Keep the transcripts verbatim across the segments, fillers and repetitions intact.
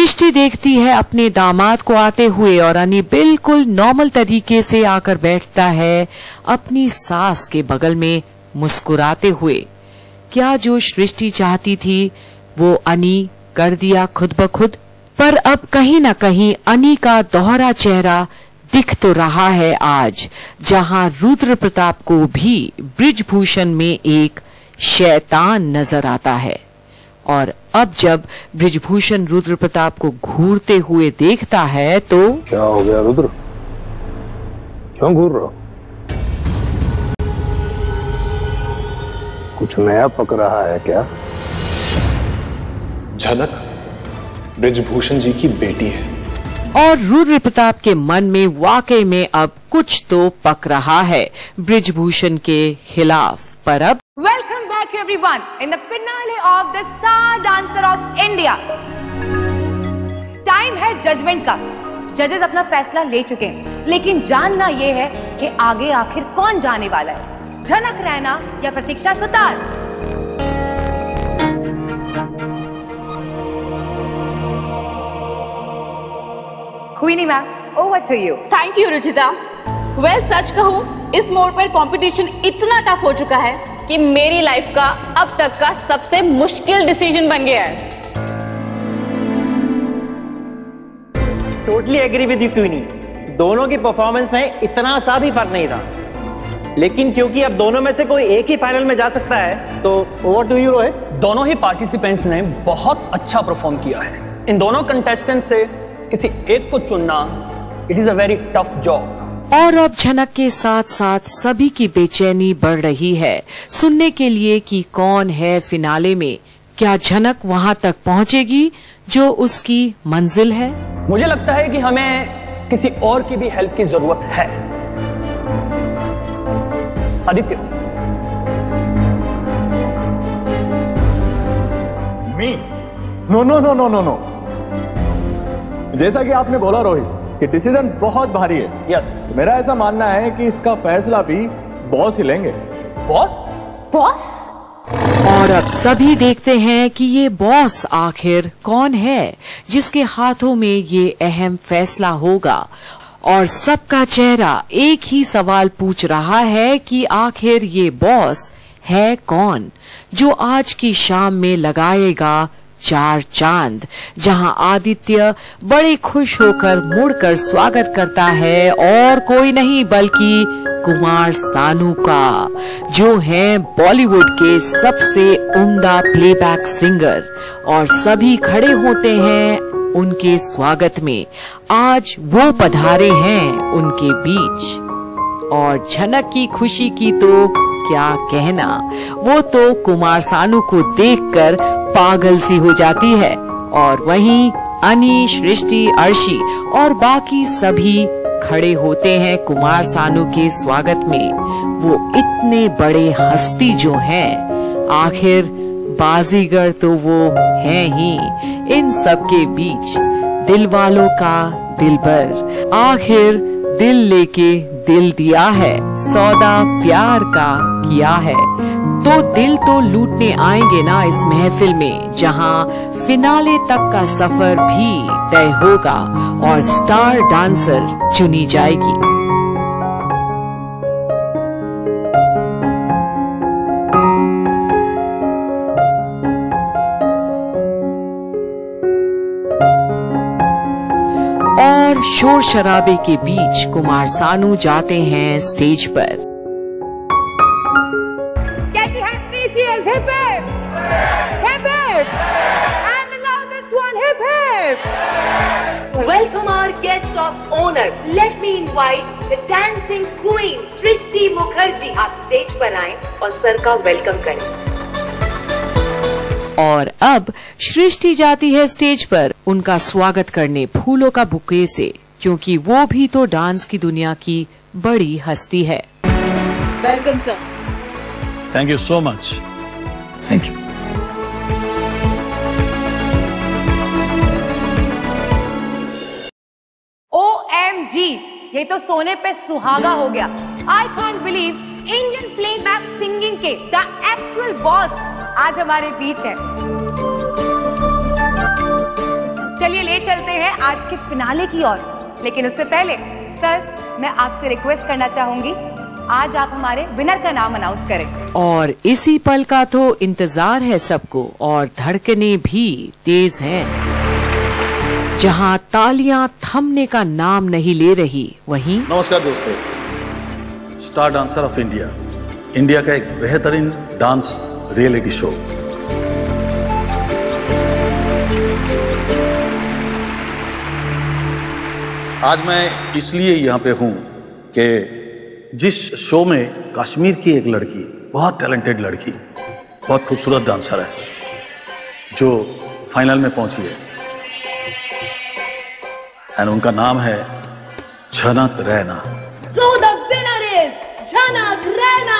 सृष्टि देखती है अपने दामाद को आते हुए और अनी बिल्कुल नॉर्मल तरीके से आकर बैठता है अपनी सास के बगल में मुस्कुराते हुए। क्या जो सृष्टि चाहती थी वो अनी कर दिया खुद ब खुद, पर अब कहीं न कहीं अनी का दोहरा चेहरा दिख तो रहा है आज, जहां रुद्र प्रताप को भी बृजभूषण में एक शैतान नजर आता है। और अब जब बृजभूषण रुद्र प्रताप को घूरते हुए देखता है तो क्या हो गया रुद्र, क्यों घूर रहा हो? कुछ नया पक रहा है क्या? झनक बृजभूषण जी की बेटी है। और रुद्र प्रताप के मन में वाकई में अब कुछ तो पक रहा है बृजभूषण के खिलाफ। पर अब welcome back everyone in the finale of the star dancer of India. Time है जजमेंट का। जजेस अपना फैसला ले चुके हैं, लेकिन जानना यह है कि आगे आखिर कौन जाने वाला है, झनक रैना या Pratiksha Sutar. Queenie ma'am, over to you. Thank you Ruchita. Well well, सच कहूं, इस मोड़ पर कंपटीशन इतना टफ हो चुका है कि मेरी लाइफ का अब तक का सबसे मुश्किल डिसीजन बन गया है। Totally agree with you Queenie. दोनों की परफॉर्मेंस में इतना सा भी फर्क नहीं था, लेकिन क्योंकि अब दोनों में से कोई एक ही फाइनल में जा सकता है तो ओवर टू यू रोहित। दोनों ही पार्टिसिपेंट्स ने बहुत अच्छा परफॉर्म किया है। इन दोनों कंटेस्टेंट से किसी एक को चुनना it is a very tough job. और अब झनक के साथ साथ सभी की बेचैनी बढ़ रही है सुनने के लिए कि कौन है फिनाले में। क्या झनक वहां तक पहुंचेगी जो उसकी मंजिल है? मुझे लगता है कि हमें किसी और की भी हेल्प की जरूरत है। Aditya. Me? No no no no no no. जैसा कि आपने बोला रोहित कि डिसीजन बहुत भारी है। यस। मेरा ऐसा मानना है कि इसका फैसला भी बॉस ही लेंगे। बॉस? बॉस? और अब सभी देखते हैं कि ये बॉस आखिर कौन है जिसके हाथों में ये अहम फैसला होगा। और सबका चेहरा एक ही सवाल पूछ रहा है कि आखिर ये बॉस है कौन जो आज की शाम में लगाएगा चार चांद, जहां आदित्य बड़े खुश होकर मुड़कर स्वागत करता है और कोई नहीं बल्कि कुमार सानू का, जो हैं बॉलीवुड के सबसे उम्दा प्लेबैक सिंगर। और सभी खड़े होते हैं उनके स्वागत में। आज वो पधारे हैं उनके बीच। और झनक की खुशी की तो क्या कहना, वो तो कुमार सानू को देखकर पागल सी हो जाती है। और वहीं अनी, सृष्टि, अर्शी और बाकी सभी खड़े होते हैं कुमार सानू के स्वागत में। वो इतने बड़े हस्ती जो हैं, आखिर बाजीगर तो वो हैं ही इन सब के बीच, दिल वालों का दिलबर। आखिर दिल लेके दिल दिया है, सौदा प्यार का किया है, तो दिल तो लूटने आएंगे ना इस महफिल में, जहां फिनाले तक का सफर भी तय होगा और स्टार डांसर चुनी जाएगी। और शोर शराबे के बीच कुमार सानू जाते हैं स्टेज पर। Cheers, hip hip! Hip hip! And the loudest one, hip hip! To welcome our guest of honor, let me invite the dancing queen, Shrishti Mukherjee. आप स्टेज पर आएं और सर का वेलकम करें। और अब सृष्टि जाती है स्टेज पर उनका स्वागत करने फूलों का बुके से, क्योंकि वो भी तो डांस की दुनिया की बड़ी हस्ती है। Welcome sir. Thank you so much. Thank you. O M G, ये तो सोने पे सुहागा हो गया। I can't believe Indian playback singing के द एक्चुअल बॉस आज हमारे बीच है। चलिए ले चलते हैं आज के फिनाले की ओर। लेकिन उससे पहले सर, मैं आपसे रिक्वेस्ट करना चाहूंगी, आज आप हमारे विनर का नाम अनाउंस करें। और इसी पल का तो इंतजार है सबको, और धड़कनें भी तेज हैं। जहां तालियां थमने का नाम नहीं ले रही, वहीं नमस्कार दोस्तों, star dancer of India, India का एक बेहतरीन डांस रियलिटी शो। आज मैं इसलिए यहाँ पे हूँ कि जिस शो में कश्मीर की एक लड़की, बहुत टैलेंटेड लड़की, बहुत खूबसूरत डांसर है, जो फाइनल में पहुंची है, एंड उनका नाम है Jhanak Raina. So the winner is झनक रैना।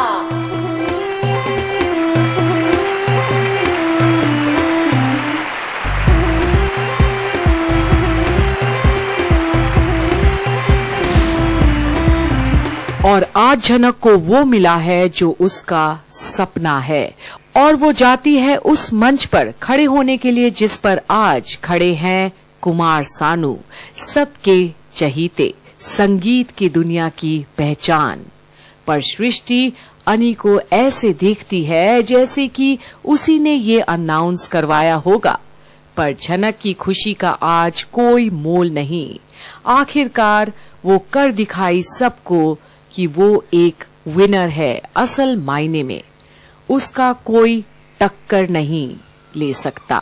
और आज झनक को वो मिला है जो उसका सपना है, और वो जाती है उस मंच पर खड़े होने के लिए जिस पर आज खड़े हैं कुमार सानू, सबके चहीते, संगीत की दुनिया की पहचान। पर सृष्टि अनी को ऐसे देखती है जैसे कि उसी ने ये अनाउंस करवाया होगा। पर झनक की खुशी का आज कोई मोल नहीं। आखिरकार वो कर दिखाई सबको कि वो एक विनर है। असल मायने में उसका कोई टक्कर नहीं ले सकता।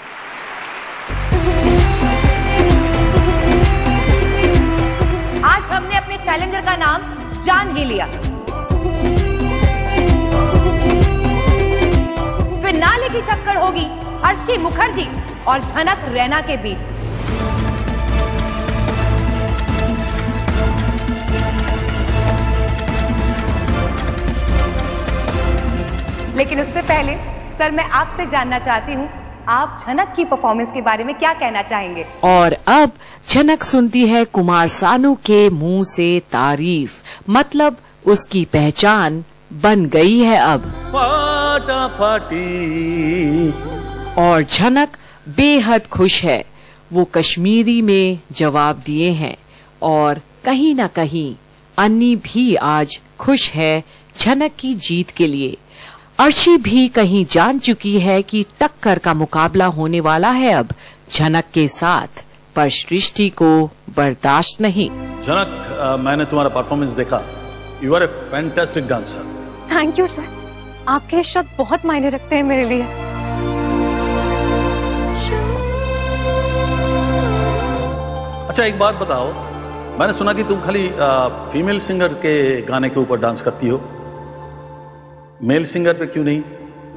आज हमने अपने चैलेंजर का नाम जान ही लिया। फिनाले की टक्कर होगी अर्शी मुखर्जी और झनक रैना के बीच। लेकिन उससे पहले सर, मैं आपसे जानना चाहती हूँ, आप झनक की परफॉर्मेंस के बारे में क्या कहना चाहेंगे? और अब झनक सुनती है कुमार सानू के मुंह से तारीफ, मतलब उसकी पहचान बन गई है अब। फाटा फाटी। और झनक बेहद खुश है। वो कश्मीरी में जवाब दिए हैं, और कहीं न कहीं अन्नी भी आज खुश है झनक की जीत के लिए। अर्शी भी कहीं जान चुकी है कि टक्कर का मुकाबला होने वाला है अब झनक के साथ, पर सृष्टि को बर्दाश्त नहीं। झनक, आ, मैंने तुम्हारा परफॉर्मेंस देखा। You are a fantastic dancer. Thank you sir, आपके शब्द बहुत मायने रखते हैं मेरे लिए। अच्छा, एक बात बताओ, मैंने सुना कि तुम खाली आ, फीमेल सिंगर के गाने के ऊपर डांस करती हो, मेल सिंगर पे क्यों नहीं?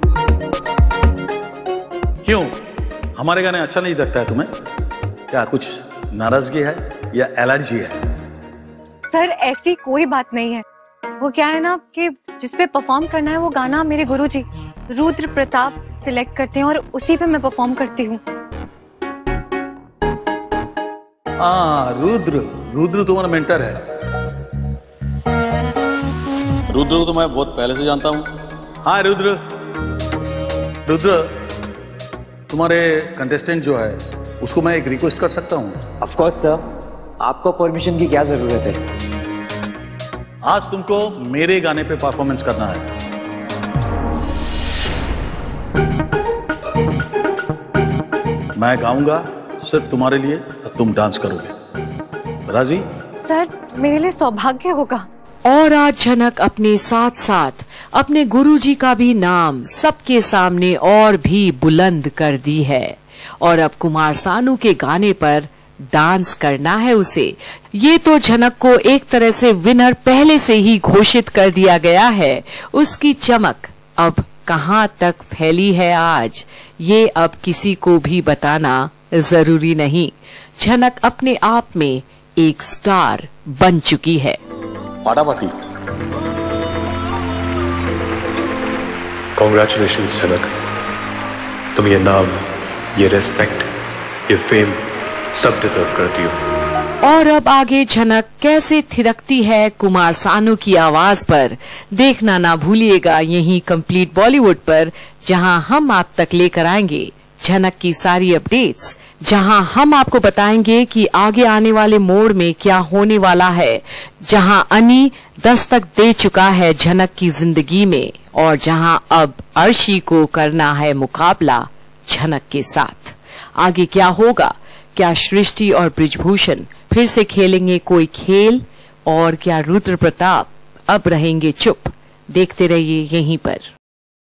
क्यों? हमारे गाने अच्छा नहीं लगता है तुम्हें? क्या कुछ नाराजगी है या एलर्जी है? सर, ऐसी कोई बात नहीं है। वो क्या है ना कि जिस पे परफॉर्म करना है वो गाना मेरे गुरुजी रुद्र प्रताप सिलेक्ट करते हैं और उसी पे मैं परफॉर्म करती हूँ। हाँ, रुद्र रुद्र तुम्हारा मेंटर है। रुद्र को तो मैं बहुत पहले से जानता हूँ। हाँ रुद्र, रुद्र तुम्हारे कंटेस्टेंट जो है उसको मैं एक रिक्वेस्ट कर सकता हूँ? ऑफ कोर्स सर, आपको परमिशन की क्या जरूरत है? आज तुमको मेरे गाने पे परफॉर्मेंस करना है। मैं गाऊंगा सिर्फ तुम्हारे लिए और तुम डांस करोगे। राजी? सर, मेरे लिए सौभाग्य होगा। और आज झनक अपने साथ साथ अपने गुरुजी का भी नाम सबके सामने और भी बुलंद कर दी है, और अब कुमार सानू के गाने पर डांस करना है उसे। ये तो झनक को एक तरह से विनर पहले से ही घोषित कर दिया गया है। उसकी चमक अब कहाँ तक फैली है आज, ये अब किसी को भी बताना जरूरी नहीं। झनक अपने आप में एक स्टार बन चुकी है। फाटाफाटी। कॉन्ग्रेचुलेशंस झनक, तुम ये नाम, ये रेस्पेक्ट, ये फेम सब डिजर्व करती हो। और अब आगे झनक कैसे थिरकती है कुमार सानू की आवाज पर, देखना ना भूलिएगा यहीं कंप्लीट बॉलीवुड पर, जहां हम आप तक लेकर आएंगे झनक की सारी अपडेट्स जहां हम आपको बताएंगे कि आगे आने वाले मोड़ में क्या होने वाला है, जहां अनी दस्तक दे चुका है झनक की जिंदगी में और जहां अब अर्शी को करना है मुकाबला झनक के साथ। आगे क्या होगा? क्या सृष्टि और बृजभूषण फिर से खेलेंगे कोई खेल और क्या रुद्र प्रताप अब रहेंगे चुप? देखते रहिए यहीं पर।